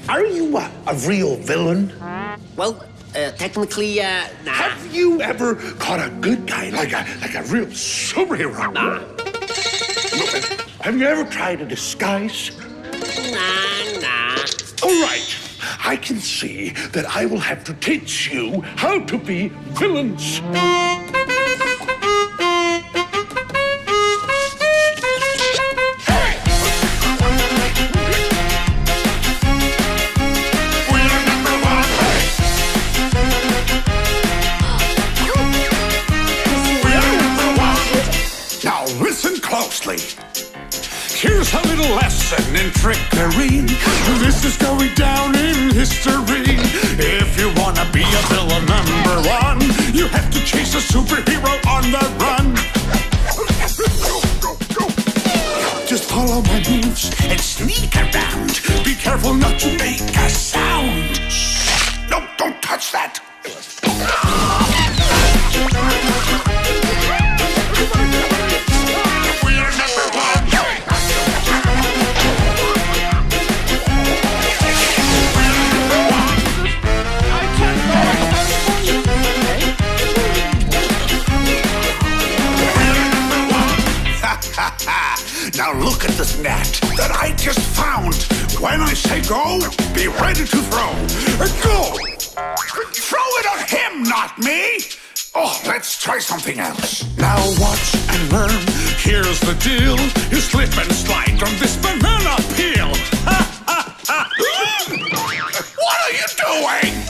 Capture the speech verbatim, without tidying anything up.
are you a, a real villain? Well, uh, technically, uh, nah. Have you ever caught a good guy, like a like a real superhero? Nah. Have you ever tried a disguise? Nah, nah. All right. I can see that I will have to teach you how to be villains. Now listen closely. Here's a little lesson in trickery. This is going down in history. If you wanna be a villain number one, you have to chase a superhero on the run. Just follow my moves and sneak around. Be careful not to make a sound. No, don't touch that. Now look at this net that I just found. When I say go, be ready to throw. Go! Throw it at him, not me! Oh, let's try something else. Now watch and learn. Here's the deal. You slip and slide on this banana peel. What are you doing?